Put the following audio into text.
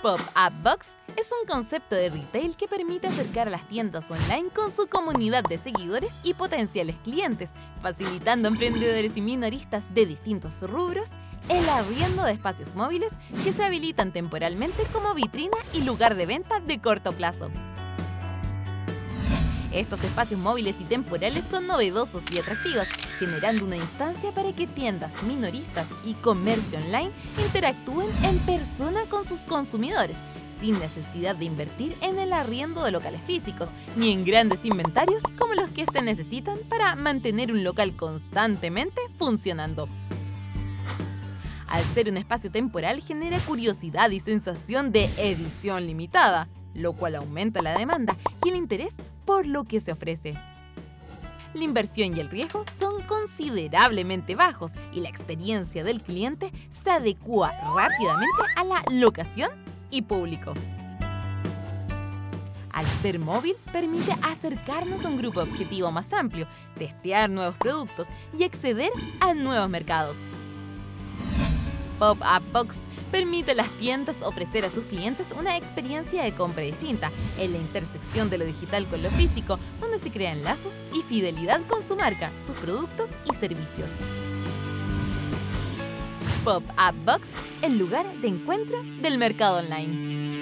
Pop-up Box es un concepto de retail que permite acercar a las tiendas online con su comunidad de seguidores y potenciales clientes, facilitando a emprendedores y minoristas de distintos rubros el arriendo de espacios móviles que se habilitan temporalmente como vitrina y lugar de venta de corto plazo. Estos espacios móviles y temporales son novedosos y atractivos, generando una instancia para que tiendas minoristas y comercio online interactúen en persona con sus consumidores, sin necesidad de invertir en el arriendo de locales físicos, ni en grandes inventarios como los que se necesitan para mantener un local constantemente funcionando. Al ser un espacio temporal, genera curiosidad y sensación de edición limitada, lo cual aumenta la demanda y el interés por lo que se ofrece. La inversión y el riesgo son considerablemente bajos y la experiencia del cliente se adecua rápidamente a la locación y público. Al ser móvil, permite acercarnos a un grupo objetivo más amplio, testear nuevos productos y acceder a nuevos mercados. Pop-up Box permite a las tiendas ofrecer a sus clientes una experiencia de compra distinta, en la intersección de lo digital con lo físico, donde se crean lazos y fidelidad con su marca, sus productos y servicios. Pop-up Box, el lugar de encuentro del mercado online.